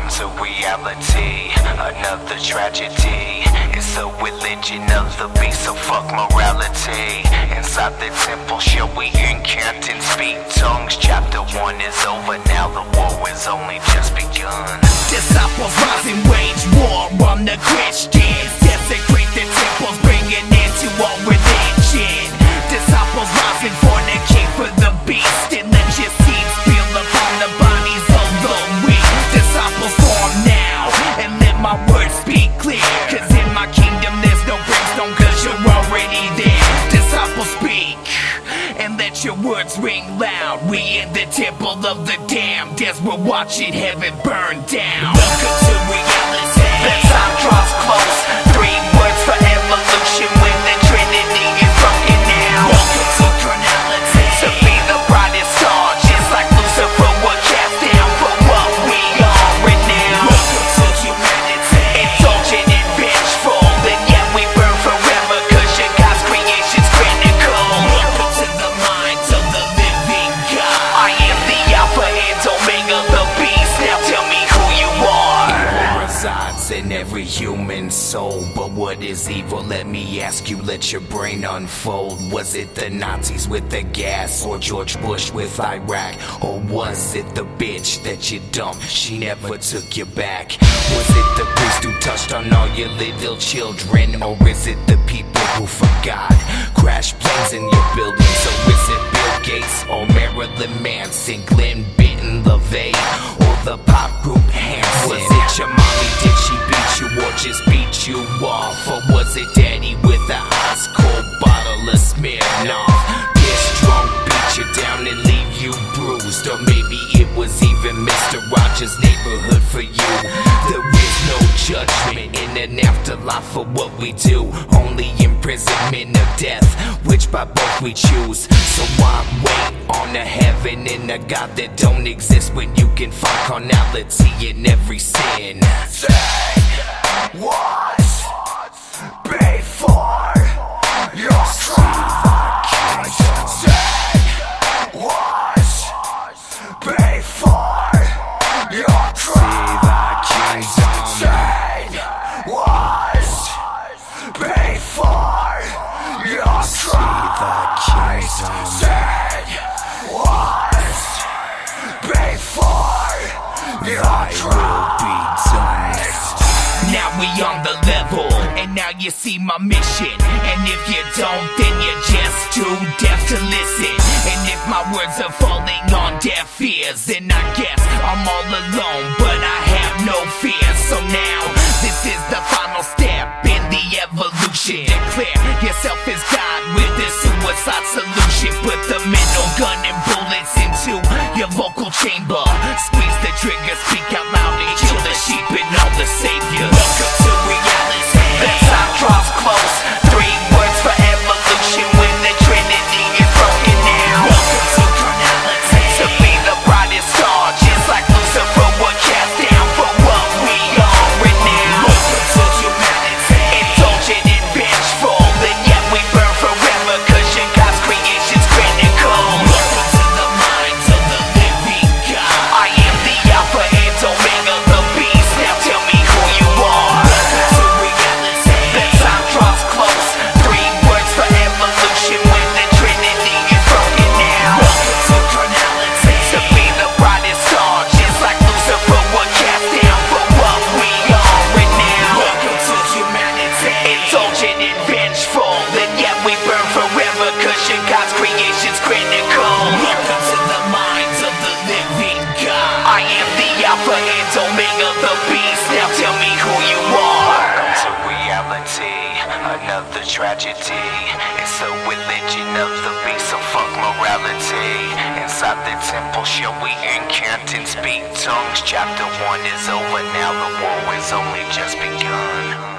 to reality, another tragedy. It's a religion of the beast, so fuck morality. Inside the temple, shall we incant and speak tongues? Chapter 1 is over, now the war is only just begun. Disciples rise and wage war on the Christians. Desecrate the temples, bringing into all religion. Disciples rise and fornicate for the beast, and let your seeds spill upon the bodies of the weak. Disciples form now, and let my words speak clear. Cause in my kingdom there's no brimstone, cause you're already there. Disciples speak, and let your words ring loud. We in the temple of the damned, as we're watching heaven burn down. Welcome to reality. The time draws close. 3 words for evolution when the Trinity is broken down. Welcome to carnality. To be the brightest star, just like Lucifer was cast down for what we are renowned. Welcome to humanity. Indulgent and vengeful, and yet we burn forever, cause your God's creation's critical. Welcome to the minds of the living God. I am the Alpha and Omega, the beast. Now tell me who you are. Evil resides in every human soul, but what is evil? Let me ask you, let your brain unfold. Was it the Nazis with the gas, or George Bush with Iraq? Or was it the bitch that you dumped, she never took you back? Was it the priest who touched on all your little children? Or is it the people who forgot? Crash planes in your buildings. Or is it Bill Gates, or Marilyn Manson, Glenn Benton, LaVey, or the pop group Hanson? Was it your mommy, did she beat you, or just beat you off? Or was it daddy with the ice cold bottle of Smirnoff? This drunk beat you down and leave you bruised. Or maybe it was even Mr. Rogers' neighborhood for you. There is no judgment in an afterlife for what we do, only imprisonment of death, which by both we choose. So why wait on a heaven and a God that don't exist, when you can find carnality in every sin? Say what's before your stride. Say what's before your stride. Say what's before your stride. Say what's before your stride. Now we on the level, and now you see my mission. And if you don't, then you're just too deaf to listen. And if my words are falling on deaf ears, then I guess I'm all alone, but I have no fear. So now, this is the final step in the evolution. Declare yourself as God with the suicide solution. Put the middle gun and bullets into your vocal chamber. Squeeze the trigger, speak out loud, and kill the sheep and all the saviors. Welcome to reality. The time draws close. 3 words for evolution when the Trinity is broken down. Welcome to carnality. To be the brightest star, just like Lucifer was cast down for what we are renowned. Welcome to humanity. Indulgent and vengeful, and yet we burn forever, cause your God's creation's critical. Welcome to the minds of the living God. I am the Alpha and Omega, the beast. Now tell me who you are. Welcome to reality. The time draws close. 3 words for evolution when the Trinity is broken down. Welcome to carnality. To be the brightest star, just like Lucifer was cast down for what we are renowned. Welcome to humanity. Indulgent and vengeful, and yet we burn forever, cause your God's creation's critical. Welcome to the minds of the living God. I am the Alpha and Omega, the beast. Now tell me who you are. Welcome to reality, another tragedy. It's a religion of the beast, so fuck morality. Inside the temple, shall we incant and speak tongues? Chapter 1 is over, now the war is only just begun.